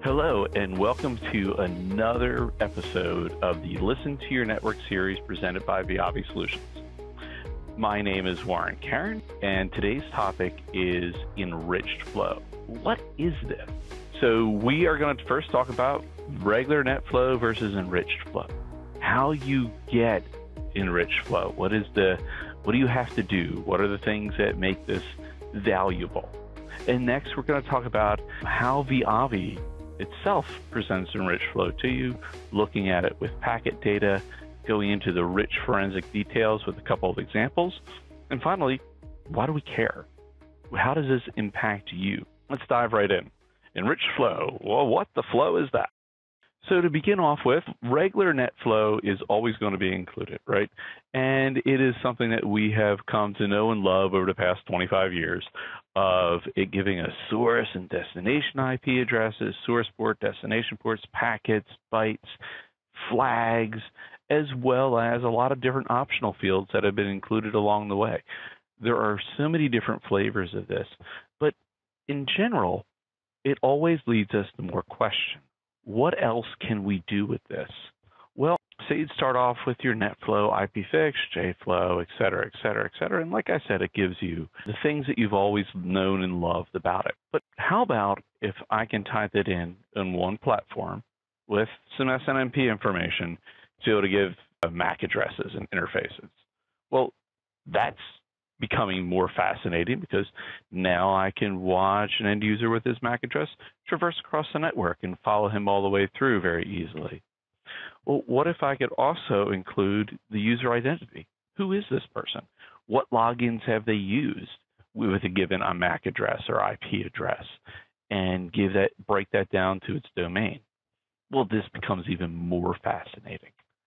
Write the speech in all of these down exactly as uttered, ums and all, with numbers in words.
Hello, and welcome to another episode of the Listen to Your Network series presented by Viavi Solutions. My name is Warren Karen, and today's topic is Enriched Flow. What is this? So we are going to first talk about regular net flow versus enriched flow. How you get enriched flow. What is the, what do you have to do? What are the things that make this valuable? And next, we're going to talk about how Viavi itself presents enriched flow to you, looking at it with packet data, going into the rich forensic details with a couple of examples. And finally, why do we care? How does this impact you? Let's dive right in. Enriched flow. Well, what the flow is that? So to begin off with, regular net flow is always going to be included, right? And it is something that we have come to know and love over the past twenty-five years of it giving us source and destination I P addresses, source port, destination ports, packets, bytes, flags, as well as a lot of different optional fields that have been included along the way. There are so many different flavors of this, but in general, it always leads us to more questions. What else can we do with this? Well, say you'd start off with your NetFlow, I P fix, JFlow, et cetera, et cetera, et cetera. And like I said, it gives you the things that you've always known and loved about it. But how about if I can type it in in one platform with some S N M P information to be able to give uh, M A C addresses and interfaces? Well, that's becoming more fascinating because now I can watch an end user with his M A C address traverse across the network and follow him all the way through very easily. Well, what if I could also include the user identity? Who is this person? What logins have they used with a given M A C address or I P address, and give that, break that down to its domain? Well, this becomes even more fascinating.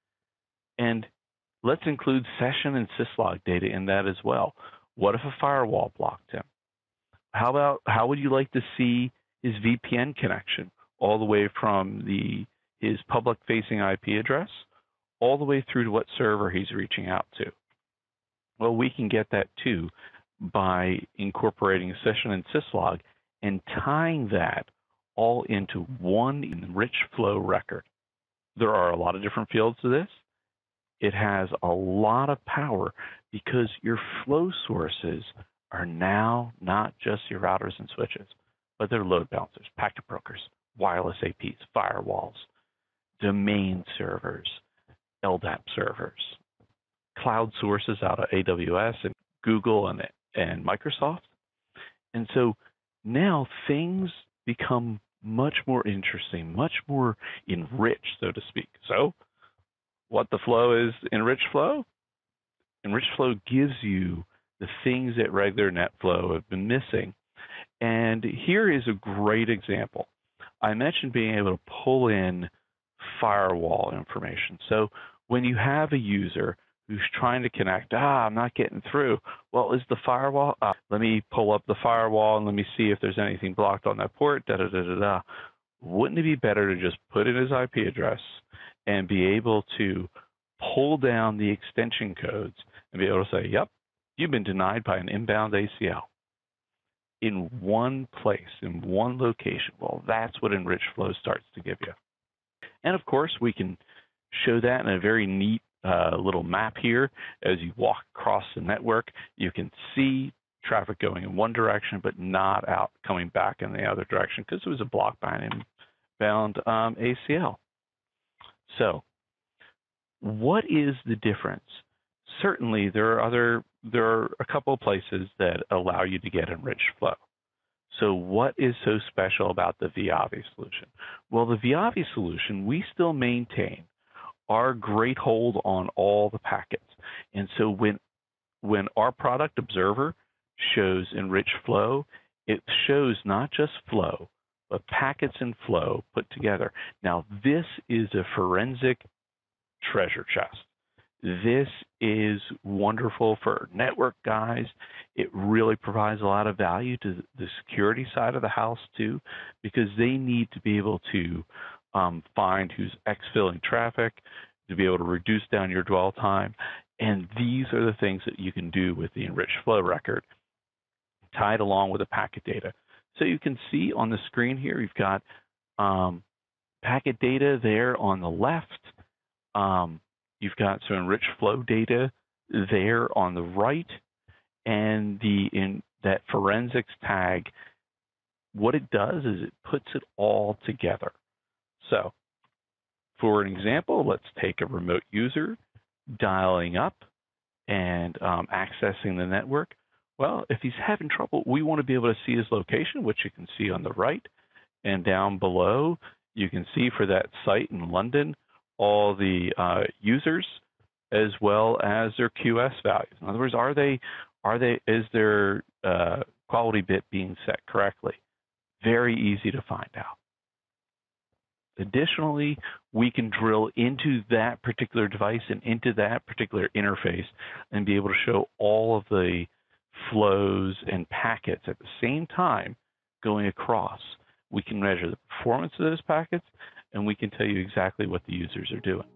And let's include session and syslog data in that as well. What if a firewall blocked him? How about, how would you like to see his V P N connection all the way from the his public-facing I P address all the way through to what server he's reaching out to? Well, we can get that too by incorporating session and syslog and tying that all into one enriched flow record. There are a lot of different fields to this. It has a lot of power because your flow sources are now not just your routers and switches, but they're load balancers, packet brokers, wireless A Ps, firewalls, domain servers, L D A P servers, cloud sources out of A W S and Google and, and Microsoft. And so now things become much more interesting, much more enriched, so to speak. So what the flow is, enriched flow? Enriched flow gives you the things that regular net flow have been missing. And here is a great example. I mentioned being able to pull in firewall information. So when you have a user who's trying to connect, ah, I'm not getting through. Well, is the firewall, uh, let me pull up the firewall and let me see if there's anything blocked on that port, da da da da da. Wouldn't it be better to just put in his I P address and be able to pull down the extension codes and be able to say, yep, you've been denied by an inbound A C L in one place, in one location? Well, that's what enriched flow starts to give you. And of course, we can show that in a very neat uh, little map here. As you walk across the network, you can see traffic going in one direction, but not out coming back in the other direction because it was a block by an inbound um, A C L. So what is the difference? Certainly, there are other, there are a couple of places that allow you to get enriched flow. So what is so special about the Viavi solution? Well, the Viavi solution, we still maintain our great hold on all the packets. And so when, when our product observer shows enriched flow, it shows not just flow, but packets and flow put together. Now, this is a forensic treasure chest. This is wonderful for network guys. It really provides a lot of value to the security side of the house too, because they need to be able to um, find who's exfilling traffic, to be able to reduce down your dwell time. And these are the things that you can do with the enriched flow record, tied along with the packet data. So you can see on the screen here, you've got Um, packet data there on the left. Um, you've got some enriched flow data there on the right, and the in that forensics tag. What it does is it puts it all together. So, for an example, let's take a remote user dialing up and um, accessing the network. Well, if he's having trouble, we want to be able to see his location, which you can see on the right. And down below, you can see for that site in London, all the uh, users as well as their Q S values. In other words, are they, are they, is their uh, quality bit being set correctly? Very easy to find out. Additionally, we can drill into that particular device and into that particular interface and be able to show all of the flows and packets at the same time going across. We can measure the performance of those packets, and we can tell you exactly what the users are doing.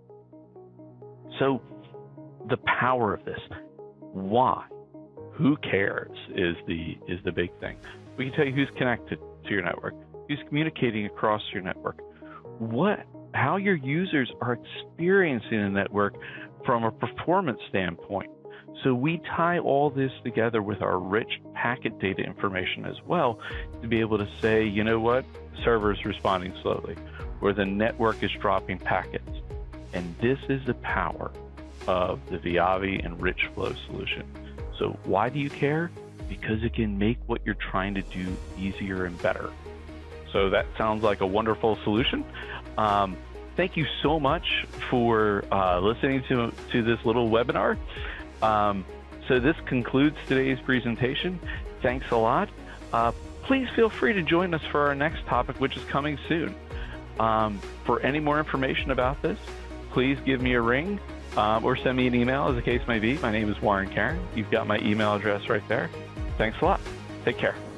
So the power of this, why? Who cares is the, is the big thing. We can tell you who's connected to your network, who's communicating across your network, what, how your users are experiencing the network from a performance standpoint. So we tie all this together with our rich packet data information as well to be able to say, you know what, server's responding slowly, or the network is dropping packets. And this is the power of the Viavi Enriched Flow solution. So why do you care? Because it can make what you're trying to do easier and better. So that sounds like a wonderful solution. Um, thank you so much for uh, listening to, to this little webinar. Um, so this concludes today's presentation. Thanks a lot. Uh, please feel free to join us for our next topic, which is coming soon. Um, for any more information about this, please give me a ring um, or send me an email, as the case may be. My name is Warren Karen. You've got my email address right there. Thanks a lot. Take care.